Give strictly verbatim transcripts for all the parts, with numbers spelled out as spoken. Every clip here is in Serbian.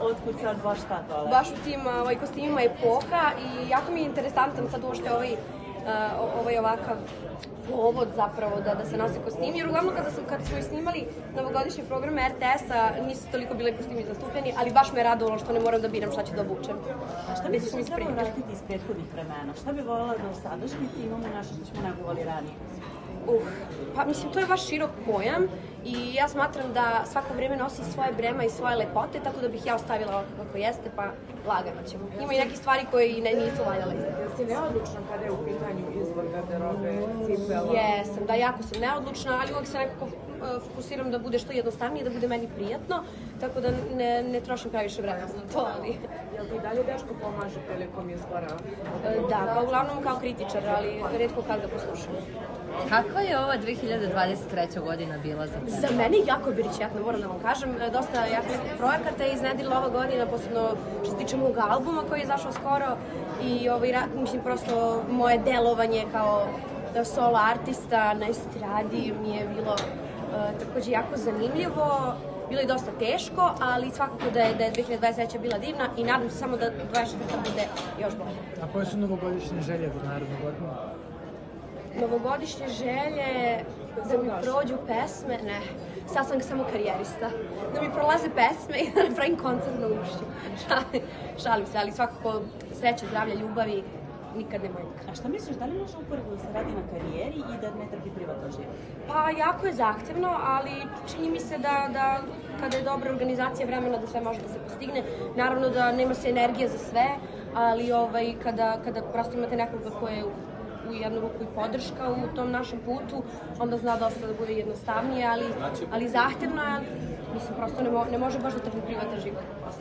otkud sad baš ta toalet? Baš u tim kostimima Epoha i jako mi je interesantan sad uošte ovaj ovakav povod zapravo da se nose kostimi, jer uglavnom kada smo i snimali novogodišnji program er te es-a nisu toliko bile kostimi zastupljeni, ali baš me radovalo što ne moram da biram šta ću da obučem. A šta misliš da treba vratiti iz prethodnih vremena? Šta bi voljela da u sadašnjici imamo nešto što smo negovali ranije? Uh, pa mislim, to je baš širok pojam i ja smatram da svako vreme nosi svoje brema i svoje lepote, tako da bih ja ostavila ovako kako jeste, pa lagano ćemo. Ima i neke stvari koje i nisu valjale. Jel si neodlučna kada je u pitanju izbor garderobe, cipela? Jesam, da, jako sam neodlučna, ali uvijek se nekako fokusiram da bude što jednostavnije, da bude meni prijatno, tako da ne trošim previše vremena na to, ali... Jel ti dalje dečko pomaže prilikom izbora? Da, pa uglavnom kao kritičar, ali retko kad ga poslušam. Kakva je ova dve hiljade dvadeset treća godina bila za tebe? Za mene jako birićetno, moram da vam kažem. Dosta jakih projekata je iznedrila ova godina, posebno što se tiče mog albuma koji je izašao skoro i mislim prosto moje delovanje kao solo artista na estradi mi je bilo takođe jako zanimljivo. Bilo je dosta teško, ali svakako da je dve hiljade dvadeset treća bila divna i nadam se samo da dvadeset četvrta bude još bolje. A koje su novogodišnje želje za narednu godinu? Novogodišnje želje, da mi prođu pesme, ne, sad sam samo karijerista, da mi prolaze pesme i da ne pravim koncert na ušću. Šalim se, ali svakako sreće, zdravlja, ljubavi, nikad ne manjka. A šta misliš, da li može upravo da se radi na karijeri i da ne trpi privatno život? Pa jako je zahtevno, ali čini mi se da kada je dobra organizacija vremena da sve može da se postigne. Naravno da nema se energija za sve, ali kada prosto imate nekoga ko je u jednu ruku i podrška u tom našem putu, onda zna dosta da bude jednostavnije, ali zahtevno je, mislim, prosto ne može baš da trpi privatan život.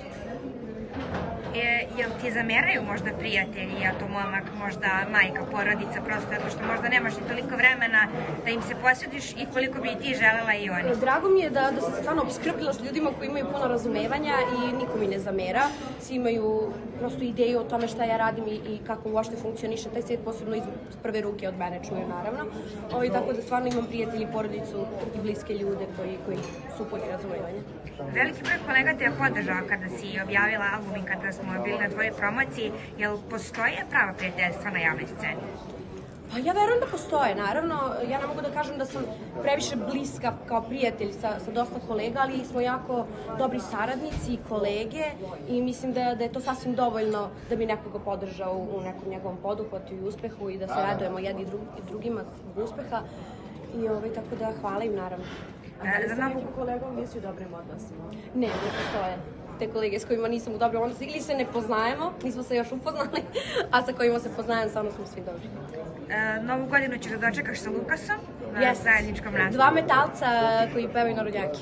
Jel ti zameraju možda prijatelji, a to momak, možda majka, porodica, prosto zato što možda nemaš ni toliko vremena da im se posvetiš i koliko bi i ti želela i oni? Drago mi je da sam stvarno obskrbila s ljudima koji imaju puno razumevanja i niko mi ne zamera. Svi imaju prosto ideju o tome šta ja radim i kako uopšte funkcioniše taj svijet, posebno iz prve ruke od mene čuju, naravno. Tako da stvarno imam prijatelji, porodicu i bliske ljude koji su puni razumevanja. Veliki broj kolega te je podržao kada si objavila album i kada smo bili na tvojoj promociji. Jel postoje prava prijateljstva na javnoj sceni? Pa ja verujem da postoje, naravno. Ja ne mogu da kažem da sam previše bliska kao prijatelj sa dosta kolega, ali smo jako dobri saradnici i kolege i mislim da je to sasvim dovoljno da bi nekoga podržao u nekom njegovom poduhvatu i uspehu i da se radujemo jedni drugima zbog uspeha. I tako da hvala im, naravno. A da li sa nekim kolegom nisi u dobrim odnosima? Ne, ne postoje. Te kolege s kojima nisam u dobrim odnosima ili se ne poznajemo, nismo se još upoznali, a sa kojima se poznajem, stvarno smo svi dobri. Novu godinu ćeš da dočekaš sa Lukasom na zajedničkom nastupu? Dva metalca koji pevaju narodnjake.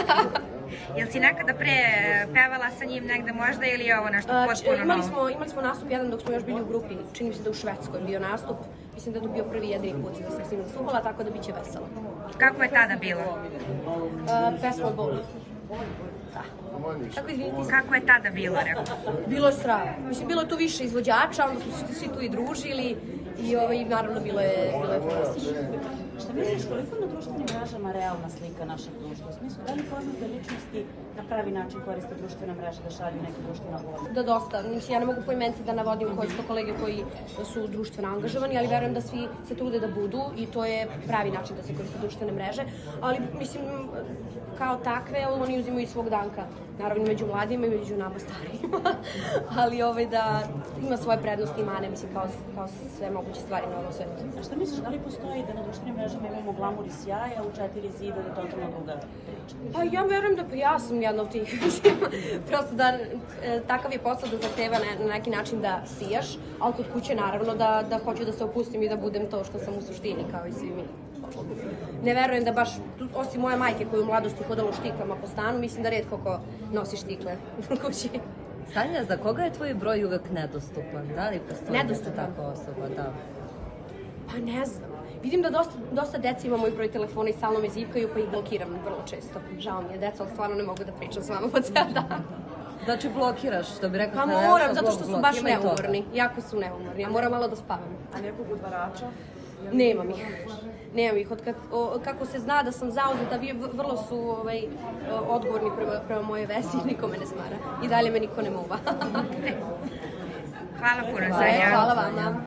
Jel si nekada pre pevala sa njim negde možda ili je ovo nešto potpuno novo? Imali smo nastup jedan dok smo još bili u grupi, čini mi se da u Švedskoj bio nastup. Mislim da je to bio prvi jedini put da sam s njim nastupala, tako da bit će veselo. Kako je tada bilo? Pesma od Boli. Da. Kako izvinite? Kako je tada bilo, rekao? Bilo je strah. Mislim, bilo je tu više izvođača, onda smo se svi tu i družili i naravno bilo je fantastično. Šta misliš, koliko na društvenim mrežama realna slika našeg društva? U smislu, da li poznate ličnosti na pravi način koriste društvene mreže da šalju neke društvene vode? Da, dosta. Mislim, ja ne mogu po imenci da navodim koji su to kolege koji su društveno angažovani, ali verujem da svi se trude da budu i to je pravi način da se koriste društvene mreže. Ali, mislim, kao takve, oni uzimaju svog danka. Naravno, među mladima i među nama starijima. Ali da ima svoje prednosti i mane, mislim, kao sve moguće stvari na ovom svetu. A šta misliš, da li postoji da na društvenim mrežama imamo glamur i sjaj, a u četiri zida da je totalno druga priča? Pa ja verujem da ja sam jedna od tih. Prosto da takav je posao da zahteva na neki način da sijaš, ali kod kuće naravno da hoću da se opustim i da budem to što sam u suštini, kao i svi mi. Ne verujem da baš, osim moje majke koja u mladosti hodala u štiklama po stanu, mislim da retko ko nosi štikle u kući. Sanja, za koga je tvoj broj uvek nedostupan? Da li postoji neka takva osoba? Da. Pa ne znam. Vidim da dosta deca ima moj broj telefona i stalno me zivkaju, pa ih blokiram vrlo često. Žao mi je, deca, ali stvarno ne mogu da pričam s vama po cijel dan. Znači blokiraš, što bi rekao Pa moram, zato što su baš neumorni. Jako su neumorni, ja moram malo da spavam. A nekog udvarača? Nemam ih. Nemam ih. Od kad, o, kako se zna da sam zauzeta, vi vrlo su ovaj, odgovorni prema, prema moje vezi, niko me ne smara. I dalje me niko ne muva. Hvala puno, Hvala, hvala vama.